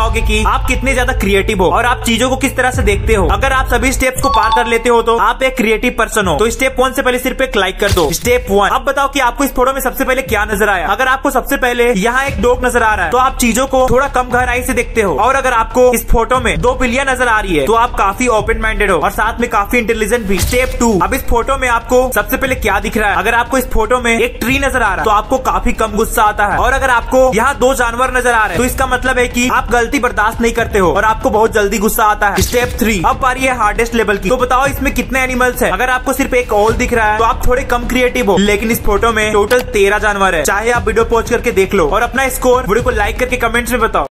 पाओगे कि आप कितने ज्यादा क्रिएटिव हो और आप चीजों को किस तरह से देखते हो। अगर आप सभी स्टेप्स को पार कर लेते हो तो आप एक क्रिएटिव पर्सन हो। तो स्टेप 1 से पहले सिर्फ एक लाइक कर दो। स्टेप 1, अब बताओ कि आपको इस फोटो में सबसे पहले क्या नजर आया। अगर आपको सबसे पहले यहाँ एक डॉग नजर आ रहा है तो आप चीजों को थोड़ा कम गहराई से देखते हो। और अगर आपको इस फोटो में 2 बिल्लियां नजर आ रही है तो आप काफी ओपन माइंडेड हो और साथ में काफी इंटेलिजेंट भी। स्टेप 2, अब इस फोटो में आपको सबसे पहले क्या दिख रहा है। अगर आपको इस फोटो में एक ट्री नजर आ रहा है तो आपको काफी कम गुस्सा आता है। और अगर आपको यहाँ 2 जानवर नजर आ रहे हैं तो इसका मतलब है कि आप गलती बर्दाश्त नहीं करते हो और आपको बहुत जल्दी गुस्सा आता है। स्टेप 3, अब बारी है हार्डेस्ट लेवल की। तो बताओ इसमें कितने एनिमल्स हैं। अगर आपको सिर्फ एक ओल दिख रहा है तो आप थोड़े कम क्रिएटिव हो, लेकिन इस फोटो में टोटल 13 जानवर है। चाहे आप वीडियो पॉज करके देख लो और अपना स्कोर वीडियो को लाइक करके कमेंट्स में बताओ।